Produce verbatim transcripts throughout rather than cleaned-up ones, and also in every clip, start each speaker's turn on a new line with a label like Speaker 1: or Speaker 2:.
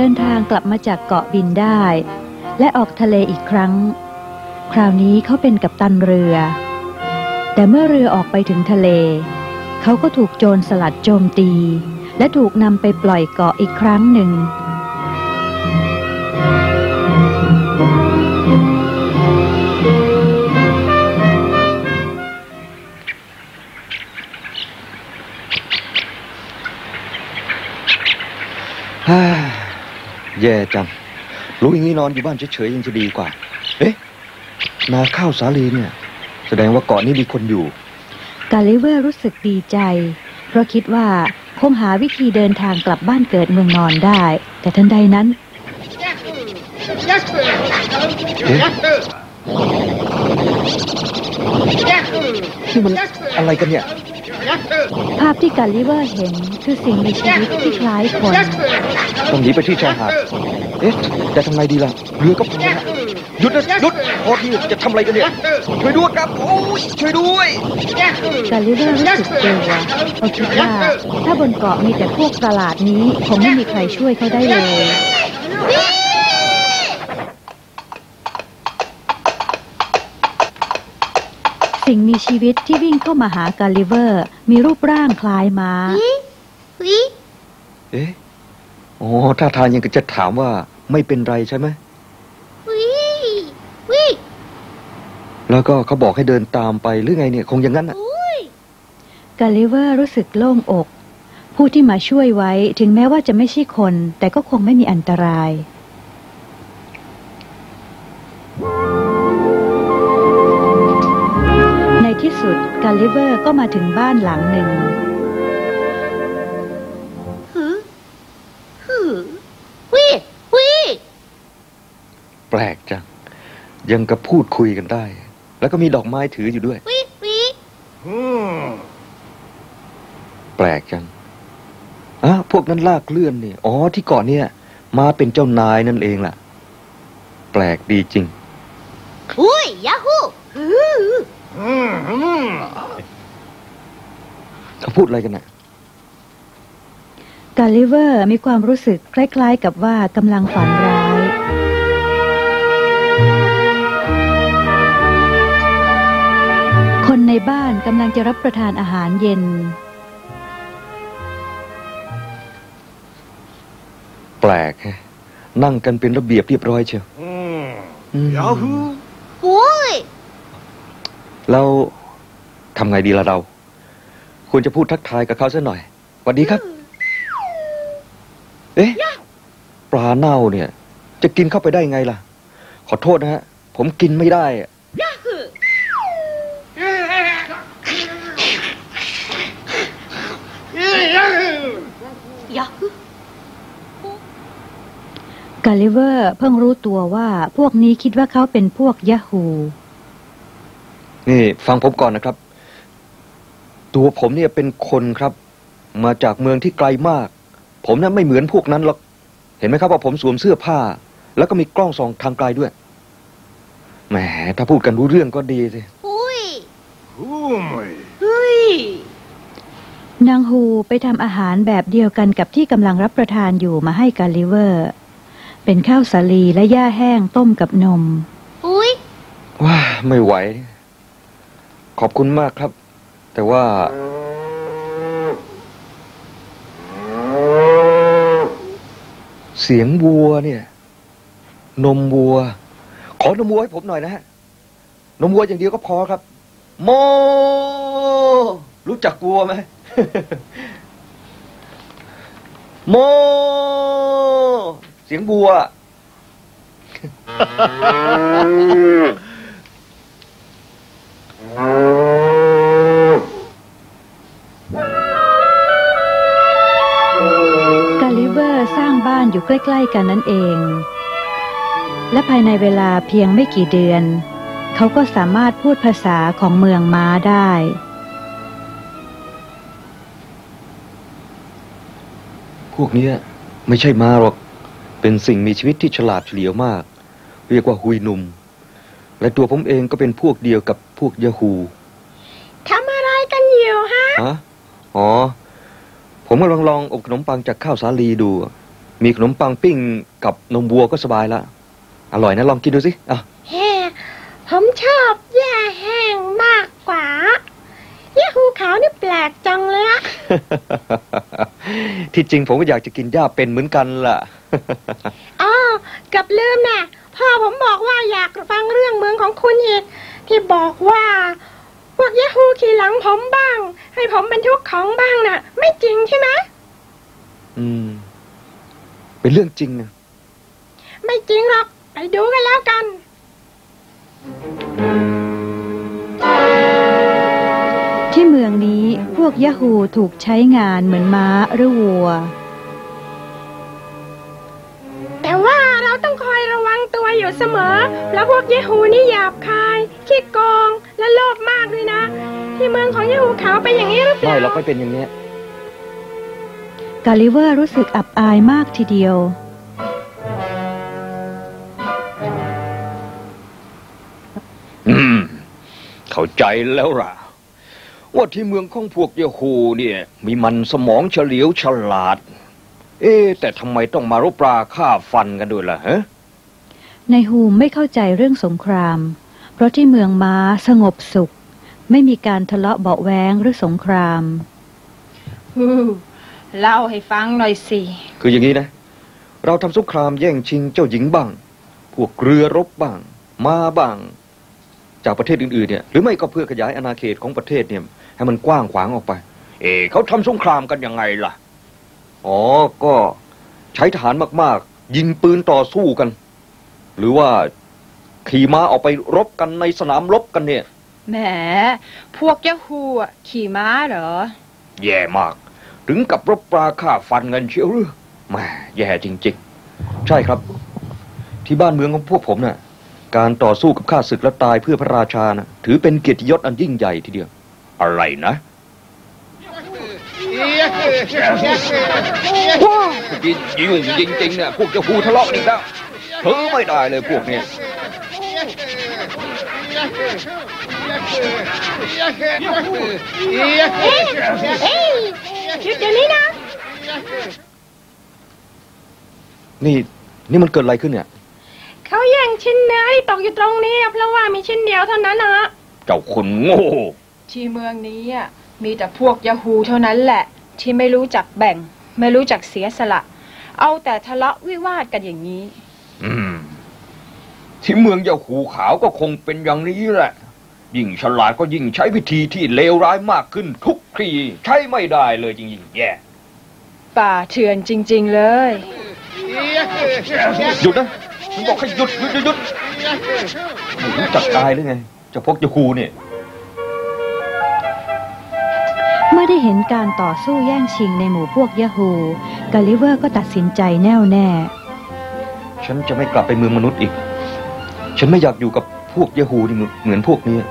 Speaker 1: นทางกลับมาจากเกาะบินได้และออกทะเลอีกครั้งคราวนี้เขาเป็นกัปตันเรือแต่เมื่อเรือออกไปถึงทะเลเขาก็ถูกโจรสลัดโจมตีและถูกนำไปปล่อยเกาะอีกครั้งหนึ่ง
Speaker 2: แย่จังรู้อย่างนี้นอนอยู่บ้านเฉยๆยังจะดีกว่าเอ๊ะนาข้าวสาลีเนี่ยแสดงว่าเกาะนี้มีคนอยู่
Speaker 1: กาลิเวอร์รู้สึกดีใจเพราะคิดว่าคงหาวิธีเดินทางกลับบ้านเกิดเมืองนอนได้แต่ทันใดนั้น
Speaker 2: เอ๊ะนี่มันอะไรกันเนี่ย
Speaker 1: ภาพที่กาลิเวอร์เห็นคือสิ่งมีชีวิตที่คล้ายคน
Speaker 2: ต้องหนีไปที่ชายหาดเอ๊ะจะทำไงดีล่ะเรือก็พังแล้วหยุดนะหยุดพอดีจะทำอะไรกันเนี่ยช่วยด้วยครับโอ้ยช่วยด้วย
Speaker 1: กาลิเวอร์รู้สึกกลัวเขาคิดว่าถ้าบนเกาะมีแต่พวกตลาดนี้คงไม่มีใครช่วยเขาได้เลยสิ่งมีชีวิตที่วิ่งเข้ามาหากาลิเวอร์มีรูปร่างคล้ายม้า
Speaker 2: เอ๊ะอ๋อท่าทางยังจะถามว่าไม่เป็นไรใช่ไหมแล้วก็เขาบอกให้เดินตามไปหรือไงเนี่ยคงอย่างนั้นอ่ะ
Speaker 1: กาลิเวอร์รู้สึกโล่งอกผู้ที่มาช่วยไว้ถึงแม้ว่าจะไม่ใช่คนแต่ก็คงไม่มีอันตรายในที่สุดกาลิเวอร์ก็มาถึงบ้านหลังหนึ่ง
Speaker 2: แปลกจังยังกับพูดคุยกันได้แล้วก็มีดอกไม้ถืออยู่ด้วยแปลกจังอ่ะพวกนั้นลากเลื่อนนี่อ๋อที่เกาะเนี่ยมาเป็นเจ้านายนั่นเองล่ะแปลกดีจริง
Speaker 3: อุ้ยยาฮู
Speaker 2: เขาพูดอะไรกันน่ะ
Speaker 1: กาลิเวอร์มีความรู้สึกคล้ายๆกับว่ากำลังฝันร้ายคนในบ้านกำลังจะรับประทานอาหารเย็น
Speaker 2: แปลกฮะนั่งกันเป็นระเบียบเรียบร้อยเชียวยาฮู
Speaker 3: โอ้ย
Speaker 2: เราทำไงดีล่ะเราควรจะพูดทักทายกับเขาซะหน่อยสวัสดีครับเอ๊ะปลาเน่าเนี่ยจะกินเข้าไปได้ไงล่ะขอโทษนะฮะผมกินไม่ได้
Speaker 1: กาลิเวอร์เพิ่งรู้ตัวว่าพวกนี้คิดว่าเขาเป็นพวกยาฮู
Speaker 2: นี่ฟังผมก่อนนะครับตัวผมเนี่ยเป็นคนครับมาจากเมืองที่ไกลมากผมนั้นไม่เหมือนพวกนั้นหรอกเห็นไหมครับว่าผมสวมเสื้อผ้าแล้วก็มีกล้องส่องทางไกลด้วยแหมถ้าพูดกันรู้เรื่องก็ดีสิ
Speaker 3: อุ้ยอุ้ย
Speaker 1: นางฮูไปทำอาหารแบบเดียวกันกับที่กำลังรับประทานอยู่มาให้กาลิเวอร์เป็นข้าวสาลีและหญ้าแห้งต้มกับนม
Speaker 3: อุ้ย
Speaker 2: ว้าไม่ไหวขอบคุณมากครับแต่ว่าเสียงวัวเนี่ยนมวัวขอนมวัวให้ผมหน่อยนะฮะนมวัวอย่างเดียวก็พอครับโมรู้จักวัวไหม โมเสียงวัว
Speaker 1: กาลิเวอร์สร้างบ้านอยู่ใกล้ๆกันนั่นเองและภายในเวลาเพียงไม่กี่เดือนเขาก็สามารถพูดภาษาของเมืองม้าได้
Speaker 2: พวกนี้ไม่ใช่ม้าหรอกเป็นสิ่งมีชีวิตที่ฉลาดเฉลียวมากเรียกว่าฮุยหนุ่มและตัวผมเองก็เป็นพวกเดียวกับพวกยาฮู
Speaker 3: ทำอะไรกันอยู่ฮะ
Speaker 2: ฮะอ๋อผมกำลังลองอบขนมปังจากข้าวสาลีดูมีขนมปังปิ้งกับนมวัวก็สบายละอร่อยนะลองกินดูสิอ่ะ
Speaker 3: แฮ่ผมชอบแย่แห้งมากกว่าแย่หูขาวนี่แปลกจังเลยอะ
Speaker 2: ที่จริงผมก็อยากจะกินหญ้าเป็นเหมือนกันล่ะ
Speaker 3: อ๋อกับลืมน่ะพ่อผมบอกว่าอยากฟังเรื่องเมืองของคุณอีกที่บอกว่าพวกยาฮูขี่หลังผมบ้าง ให้ผมบรรทุกของบ้างน่ะ ไม่จริงใช่ไหม
Speaker 2: อืมเป็นเรื่องจริงนะ
Speaker 3: ไม่จริงหรอกไปดูกันแล้วกัน
Speaker 1: ที่เมืองนี้พวกยะฮูถูกใช้งานเหมือนม้าหรือวัว
Speaker 3: แต่ว่าเราต้องคอยระวังตัวอยู่เสมอแล้วพวกยะฮูนี่หยาบคายขี้โกงและโลภมากด้วยนะที่เมืองของยะฮูขาวเป็นอย่างนี้หรือเปล่า
Speaker 2: ไม่เราไม่เป็นอย่างนี้
Speaker 1: กาลิเวอร์รู้สึกอับอายมากทีเดียว
Speaker 2: อืมเข้าใจแล้วล่ะว่าที่เมืองของพวกยะฮูเนี่ยมีมันสมองเฉลียวฉลาดเอ๊แต่ทำไมต้องมารบราฆ่าฟันกันด้วยล่ะฮะ
Speaker 1: ในฮูมไม่เข้าใจเรื่องสงครามเพราะที่เมืองม้าสงบสุขไม่มีการทะเลาะเบาะแว้งหรือสงคราม
Speaker 4: ฮู้เล่าให้ฟังหน่อยสิ
Speaker 2: คืออย่างนี้นะเราทำสงครามแย่งชิงเจ้าหญิงบ้างพวกเรือรบบ้างม้าบ้างจากประเทศอื่นๆเนี่ยหรือไม่ก็เพื่อขยายอาณาเขตของประเทศเนี่ยให้มันกว้างขวางออกไปเอ๊เขาทำสงครามกันยังไงล่ะอ๋อก็ใช้ทหารมากๆยิงปืนต่อสู้กันหรือว่าขี่ม้าออกไปรบกันในสนามรบกันเนี่ย
Speaker 4: แหมพวกยะฮูอ่ะขี่ม้าเหรอ
Speaker 2: แย่มากถึงกับรบปราฆ่าฟันกันเชียวหรือแหมแย่จริงๆใช่ครับที่บ้านเมืองของพวกผมน่ะการต่อสู้กับข้าศึกและตายเพื่อพระราชานะถือเป็นเกียรติยศอันยิ่งใหญ่ทีเดียวอะไรนะว้าวยิ่งยุ่งจริงๆเนี่ยพวกจะพูทะเลาะอีกแล้วเธอไม่ได้เลยพวกเนี้ย
Speaker 3: เฮ้ยเฮ้ยหยุดเดี๋ยวนี้นะ
Speaker 2: นี่นี่มันเกิดอะไรขึ้นเนี่ย
Speaker 3: เขาแย่งชิ้นเนื้อที่ตกอยู่ตรงนี้เพราะว่ามีชิ้นเดียวเท่านั้นนะ
Speaker 2: เจ้าคนโง่
Speaker 4: ที่เมืองนี้อ่ะมีแต่พวกยะฮูเท่านั้นแหละที่ไม่รู้จักแบ่งไม่รู้จักเสียสละเอาแต่ทะเลาะวิวาทกันอย่างนี้
Speaker 2: อืมที่เมืองยะฮูขาวก็คงเป็นอย่างนี้แหละยิ่งฉลาดก็ยิ่งใช้วิธีที่เลวร้ายมากขึ้นทุกทีใช้ไม่ได้เลยจริงๆแย่
Speaker 4: ป่าเถื่อนจริงๆเลย
Speaker 2: หยุดนะฉันบอกให้หยุดหยุดหยุดไม่รู้จักตายหรือไงเจ้าพวกยะฮูเนี่ย
Speaker 1: เมื่อได้เห็นการต่อสู้แย่งชิงในหมู่พวกยะฮูกาลิเวอร์ก็ตัดสินใจแน่วแน่
Speaker 2: ฉันจะไม่กลับไปเมืองมนุษย์อีกฉันไม่อยากอยู่กับพวกยะฮูนี่เหมือนพวกนี้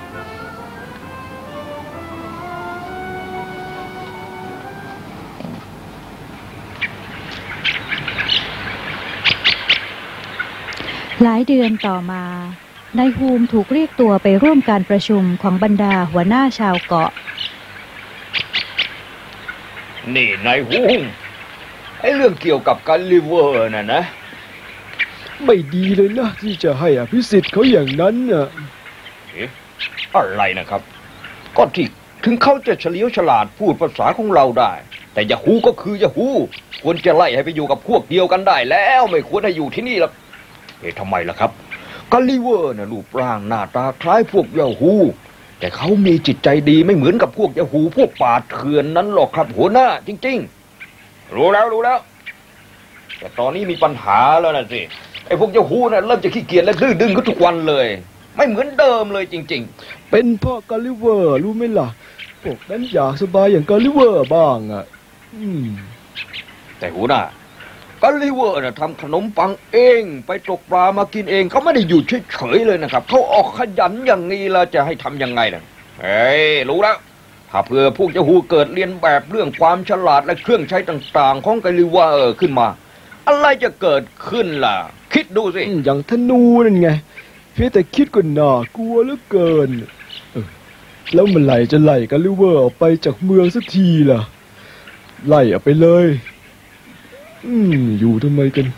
Speaker 1: หลายเดือนต่อมานายฮูมถูกเรียกตัวไปร่วมการประชุมของบรรดาหัวหน้าชาวเกาะ
Speaker 2: นี่นายฮูมไอ้เรื่องเกี่ยวกับกาลิเวอร์น่ะนะ
Speaker 5: ไม่ดีเลยนะที่จะให้อภิสิทธิ์เขาอย่างนั้นน่ะ
Speaker 2: เอ๊ะอะไรนะครับก็ที่ถึงเขาจะเฉลียวฉลาดพูดภาษาของเราได้แต่ยะฮูก็คือยะฮูควรจะไล่ให้ไปอยู่กับพวกเดียวกันได้แล้วไม่ควรให้อยู่ที่นี่หรอกเอ๊ะทำไมล่ะครับกาลิเวอร์น่ะรูปร่างหน้าตาคล้ายพวกยะฮูแต่เขามีจิตใจดีไม่เหมือนกับพวกยะฮูพวกป่าเถื่อนนั้นหรอกครับหัวหน้าจริงๆรู้แล้วรู้แล้วแต่ตอนนี้มีปัญหาแล้วนะสิไอ้พวกยะฮูน่ะเริ่มจะขี้เกียจและดื้อดึงขึ้นทุกวันเลยไม่เหมือนเดิมเลยจริง
Speaker 5: ๆเป็นเพราะกาลิเวอร์รู้ไหมล่ะพวกนั้นอยากสบายอย่างกาลิเวอร์บ้างอ่ะอืม
Speaker 2: แต่หัวหน้ากาลิเวอร์น่ะทำขนมปังเองไปตกปลามากินเองเขาไม่ได้อยู่เฉยๆเลยนะครับเขาออกขยันอย่างนี้แล้วจะให้ทำยังไงล่ะเฮ้ยรู้แล้วถ้าเผื่อพวกยะฮูเกิดเรียนแบบเรื่องความฉลาดและเครื่องใช้ต่างๆของกาลิเวอร์ขึ้นมาอะไรจะเกิดขึ้นล่ะคิดดูสิ
Speaker 5: อย่างธนูนั่นไงเพียงแต่คิดก็น่ากลัวเหลือเกินเออแล้วเมื่อไหร่จะไล่กาลิเวอร์ออกไปจากเมืองสักทีล่ะไล่ออกไปเลยอืมอยู่ทำไมกัน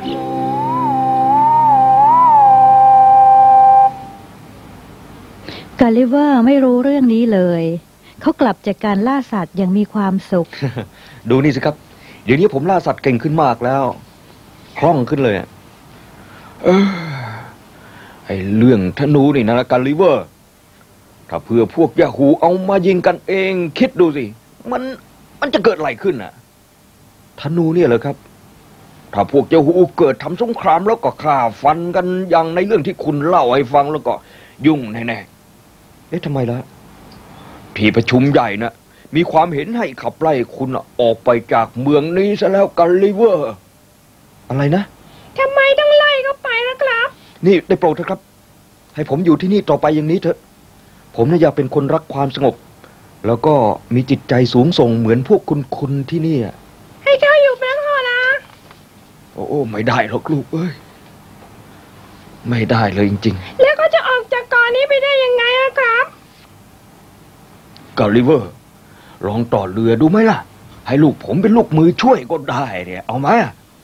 Speaker 1: กาลิเวอร์ไม่รู้เรื่องนี้เลยเขากลับจากการล่าสัตว์อย่างมีความสุข
Speaker 2: ดูนี่สิครับเดี๋ยวนี้ผมล่าสัตว์เก่งขึ้นมากแล้วคล่องขึ้นเลยอะเออไอ้เรื่องธนูนี่นะกันลิเวอร์ถ้าเพื่อพวกยาฮูเอามายิงกันเองคิดดูสิมันมันจะเกิดอะไรขึ้นน่ะธนูเนี่ยเหรอครับถ้าพวกยาฮูเกิดทำสงครามแล้วก็ฆ่าฟันกันอย่างในเรื่องที่คุณเล่าให้ฟังแล้วก็ยุ่งแน่ๆเอ๊ะทำไมล่ะที่ประชุมใหญ่นะมีความเห็นให้ขับไล่คุณออกไปจากเมืองนี้ซะแล้วกันลิเวอร์อะไรนะ
Speaker 3: ทำไมต้องไล่เขาไปล่ะครับ
Speaker 2: นี่ได้โปรดเถอะครับให้ผมอยู่ที่นี่ต่อไปอย่างนี้เถอะผมน่ะอยากเป็นคนรักความสงบแล้วก็มีจิตใจสูงส่งเหมือนพวกคุณคุณที่นี่อ่ะ
Speaker 3: ให้เขาอยู่เป็นพ่อนะ
Speaker 2: โอ้ไม่ได้หรอกลูกเอ้ยไม่ได้เลยจริง
Speaker 3: ๆแล้วก็จะออกจากเกาะนี้ไปได้ยังไงล่ะครับ
Speaker 2: กัลลิเวอร์ลองต่อเรือดูไหมล่ะให้ลูกผมเป็นลูกมือช่วยก็ได้เนี่ยเอาไหม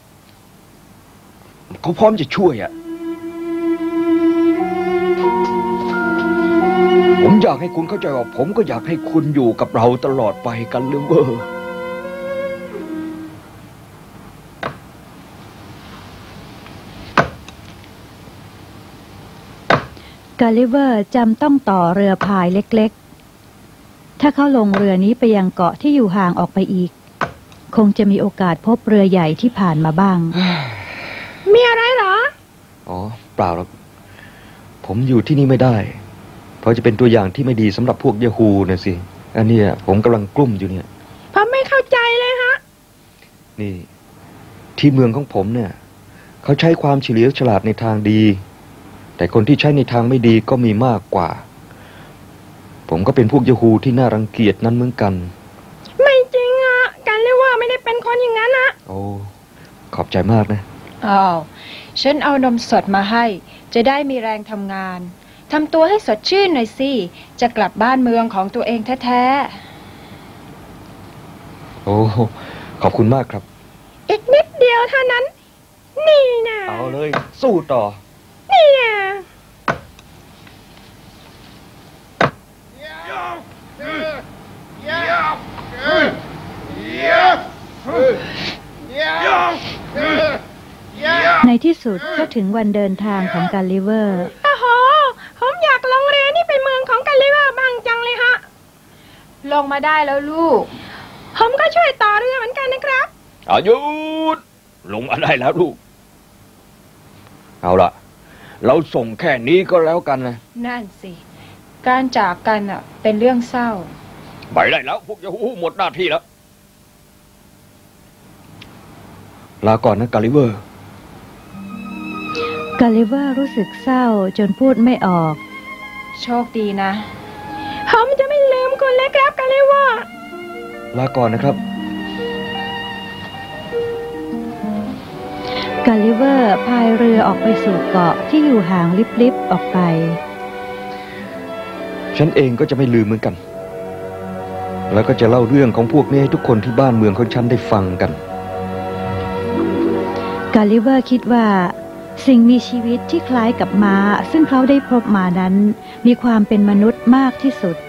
Speaker 2: เขาพร้อมจะช่วยอ่ะผมอยากให้คุณเข้าใจว่าผมก็อยากให้คุณอยู่กับเราตลอดไปกันลิเวอร์
Speaker 1: กาลิเวอร์จำต้องต่อเรือพายเล็กๆถ้าเขาลงเรือนี้ไปยังเกาะที่อยู่ห่างออกไปอีกคงจะมีโอกาสพบเรือใหญ่ที่ผ่านมาบ้าง
Speaker 3: มีอะไรเหรอ
Speaker 2: อ๋อเปล่าหรอกผมอยู่ที่นี่ไม่ได้เพราะจะเป็นตัวอย่างที่ไม่ดีสำหรับพวกยาฮูนะสิอันนี้ผมกำลังกลุ้มอยู่เนี่ย
Speaker 3: ผมไม่เข้าใจเลยฮะ
Speaker 2: นี่ที่เมืองของผมเนี่ยเขาใช้ความเฉลียวฉลาดในทางดีแต่คนที่ใช้ในทางไม่ดีก็มีมากกว่าผมก็เป็นพวกยาฮูที่น่ารังเกียจนั้นเหมือนกัน
Speaker 3: ไม่จริงอ่ะกันเลยว่าไม่ได้เป็นคนอย่างนั้นนะ
Speaker 2: โอ้ขอบใจมากนะ
Speaker 4: อ้าวฉันเอานมสดมาให้จะได้มีแรงทำงานทำตัวให้สดชื่นหน่อยสิจะกลับบ้านเมืองของตัวเองแท้
Speaker 2: ๆโอ้ขอบคุณมากครับ
Speaker 3: อีกนิดเดียวเท่านั้นนี่นะ
Speaker 2: เอาเลยสู้ต่อ
Speaker 3: นี่นะ
Speaker 1: ในที่สุดก็ถึงวันเดินทางของกาลิเวอร์
Speaker 3: โอ้โหผมอยากลงเรือนี่ไปเมืองของกาลิเวอร์บ้างจังเลยฮะ
Speaker 4: ลงมาได้แล้วลูก
Speaker 3: ผมก็ช่วยต่อเรือเหมือนกันนะครับ
Speaker 2: อายุดลงมาได้แล้วลูกเอาล่ะเราส่งแค่นี้ก็แล้วกันนะ
Speaker 4: นั่นสิการจากกันอ่ะเป็นเรื่องเศร้า
Speaker 2: ไปได้แล้วพวกยาฮูหมดหน้าที่แล้วลาก่อนนะกาลิเวอร์
Speaker 1: กาลิเวอร์รู้สึกเศร้าจนพูดไม่ออก
Speaker 4: โชคดีนะ
Speaker 3: ผมจะไม่ลืมคุณเลยครับกาลิเวอร์
Speaker 2: ลาก่อนนะครับ
Speaker 1: กาลิเวอร์พายเรือออกไปสู่เกาะที่อยู่ห่างลิบๆออกไป
Speaker 2: ฉันเองก็จะไม่ลืมเหมือนกันแล้วก็จะเล่าเรื่องของพวกนี้ให้ทุกคนที่บ้านเมืองของฉันได้ฟังกัน
Speaker 1: กาลิเวอร์คิดว่าสิ่งมีชีวิตที่คล้ายกับม้าซึ่งเขาได้พบมานั้นมีความเป็นมนุษย์มากที่สุด